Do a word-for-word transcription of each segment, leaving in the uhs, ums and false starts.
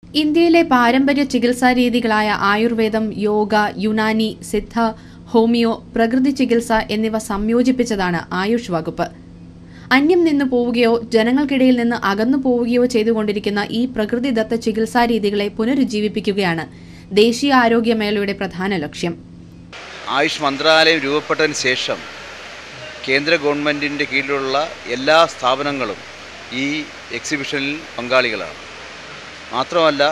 ഇന്ത്യയിലെ പാരമ്പര്യ ചികിത്സാ രീതികളായ ആയുർവേദം, യോഗ, യുനാനി, സിദ്ധ, ഹോമിയോ, പ്രകൃതി ചികിത്സ എന്നിവ സംയോജിപ്പിച്ചതാണ് ആയുഷ് വകുപ്പ്. അന്യം നിന്നു പോവുകയോ ജനങ്ങൾക്കിടയിൽ നിന്ന് അകന്നു പോവുകയോ ചെയ്തുകൊണ്ടിരിക്കുന്ന ഈ പ്രകൃതിദത്ത ചികിത്സാ രീതികളെ പുനരുജ്ജീവിപ്പിക്കുകയാണ് ദേശീയ ആരോഗ്യമേളയുടെ പ്രധാന ലക്ഷ്യം. ആയുഷ് മന്ത്രാലയം രൂപപ്പെട്ടതിന് ശേഷം കേന്ദ്ര ഗവൺമെൻറ്റിൻ്റെ കീഴിലുള്ള എല്ലാ സ്ഥാപനങ്ങളും ഈ എക്സിബിഷനിൽ പങ്കാളികളാണ്. മാത്രമല്ല,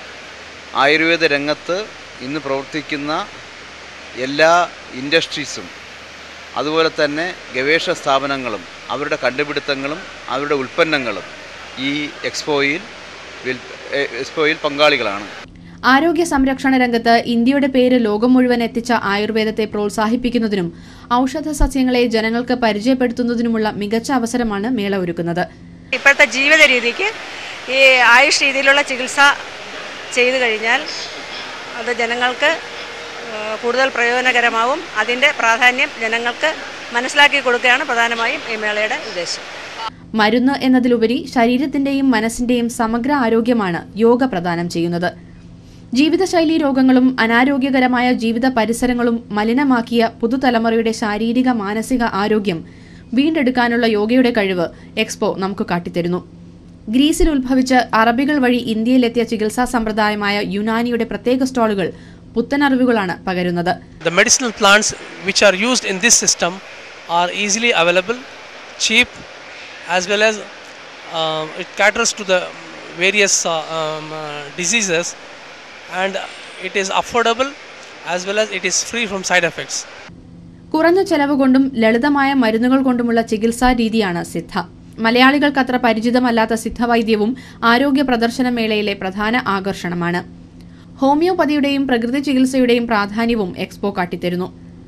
ആയുർവേദ രംഗത്ത് ഇന്ന് പ്രവർത്തിക്കുന്ന എല്ലാ ഇൻഡസ്ട്രീസും അതുപോലെ തന്നെ ഗവേഷണ സ്ഥാപനങ്ങളും അവരുടെ കണ്ടുപിടുത്തങ്ങളും അവരുടെ ഉൽപ്പന്നങ്ങളും ഈ എക്സ്പോയിൽ എക്സ്പോയിൽ പങ്കാളികളാണ്. ആരോഗ്യ സംരക്ഷണ രംഗത്ത് ഇന്ത്യയുടെ പേര് ലോകം മുഴുവൻ എത്തിച്ച ആയുർവേദത്തെ പ്രോത്സാഹിപ്പിക്കുന്നതിനും ഔഷധ സസ്യങ്ങളെ ജനങ്ങൾക്ക് പരിചയപ്പെടുത്തുന്നതിനുമുള്ള മികച്ച അവസരമാണ് മേള ഒരുക്കുന്നത്. ഇപ്പോഴത്തെ ജീവിത രീതിക്ക് ഈ ആയുഷ് രീതിയിലുള്ള ചികിത്സ ചെയ്തു കഴിഞ്ഞാൽ അത് ജനങ്ങൾക്ക് കൂടുതൽ പ്രയോജനകരമാവും. അതിൻ്റെ പ്രാധാന്യം ജനങ്ങൾക്ക് മനസ്സിലാക്കി കൊടുക്കുകയാണ് പ്രധാനമായും ഈ മേളയുടെ ഉദ്ദേശം. മരുന്ന് എന്നതിലുപരി ശരീരത്തിന്റെയും മനസ്സിന്റെയും സമഗ്ര ആരോഗ്യമാണ് യോഗ പ്രദാനം ചെയ്യുന്നത്. ജീവിതശൈലീ രോഗങ്ങളും അനാരോഗ്യകരമായ ജീവിത പരിസരങ്ങളും മലിനമാക്കിയ പുതുതലമുറയുടെ ശാരീരിക മാനസിക ആരോഗ്യം വീണ്ടെടുക്കാനുള്ള യോഗയുടെ കഴിവ് എക്സ്പോ നമുക്ക് കാട്ടിത്തരുന്നു. ഗ്രീസിൽ ഉത്ഭവിച്ച് അറബികൾ വഴി ഇന്ത്യയിലെത്തിയ ചികിത്സാ സമ്പ്രദായമായ യുനാനിയുടെ പ്രത്യേക സ്റ്റോളുകൾ പുത്തനറിവുകളാണ് പകരുന്നത്. The medicinal plants which are used in this system are easily available, cheap, as well as uh, it caters to the various uh, um, uh, diseases, and it is affordable as well as it is free from side effects. കുറഞ്ഞ ചെലവ് കൊണ്ടും ലളിതമായ മരുന്നുകൾ കൊണ്ടുമുള്ള ചികിത്സാ രീതിയാണ് സിദ്ധ. മലയാളികൾക്ക് അത്ര പരിചിതമല്ലാത്ത സിദ്ധവൈദ്യവും ആരോഗ്യ പ്രദർശന മേളയിലെ പ്രധാന ആകർഷണമാണ്. ഹോമിയോപ്പതിയുടെയും പ്രകൃതി ചികിത്സയുടെയും പ്രാധാന്യവും എക്സ്പോ കാട്ടിത്തരുന്നു.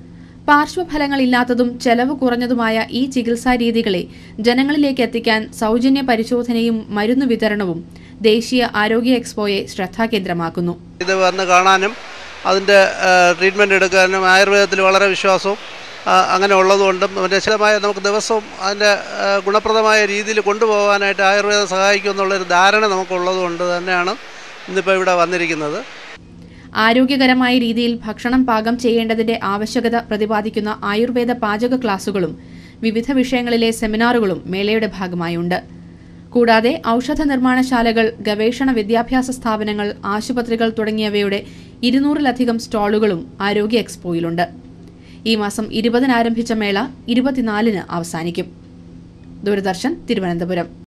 പാർശ്വഫലങ്ങളില്ലാത്തതും ചെലവ് കുറഞ്ഞതുമായ ഈ ചികിത്സാ രീതികളെ ജനങ്ങളിലേക്ക് എത്തിക്കാൻ സൗജന്യ പരിശോധനയും മരുന്ന് വിതരണവും ദേശീയ ആരോഗ്യ എക്സ്പോയെ ശ്രദ്ധാകേന്ദ്രമാക്കുന്നു. ഇത് വന്ന് കാണാനും അതിൻ്റെ ട്രീറ്റ്മെൻറ്റ് എടുക്കാനും ആയുർവേദത്തിൽ വളരെ വിശ്വാസവും അങ്ങനെ ഉള്ളതുകൊണ്ടും നിശ്ചലമായ നമുക്ക് ദിവസവും അതിൻ്റെ ഗുണപ്രദമായ രീതിയിൽ കൊണ്ടുപോകാനായിട്ട് ആയുർവേദം സഹായിക്കുമെന്നുള്ളൊരു ധാരണ നമുക്കുള്ളതുകൊണ്ട് തന്നെയാണ് ഇന്നിപ്പോൾ ഇവിടെ വന്നിരിക്കുന്നത്. ആരോഗ്യകരമായ രീതിയിൽ ഭക്ഷണം പാകം ചെയ്യേണ്ടതിന്റെ ആവശ്യകത പ്രതിപാദിക്കുന്ന ആയുർവേദ പാചക ക്ലാസുകളും വിവിധ വിഷയങ്ങളിലെ സെമിനാറുകളും മേളയുടെ ഭാഗമായുണ്ട്. കൂടാതെ ഔഷധ നിർമ്മാണശാലകൾ, ഗവേഷണ വിദ്യാഭ്യാസ സ്ഥാപനങ്ങൾ, ആശുപത്രികൾ തുടങ്ങിയവയുടെ ഇരുന്നൂറിലധികം സ്റ്റാളുകളും ആരോഗ്യ എക്സ്പോയിലുണ്ട്. ഈ മാസം ഇരുപതിന് ആരംഭിച്ച മേള ഇരുപത്തിനാലിന് അവസാനിക്കും. ദൂരദർശൻ, തിരുവനന്തപുരം.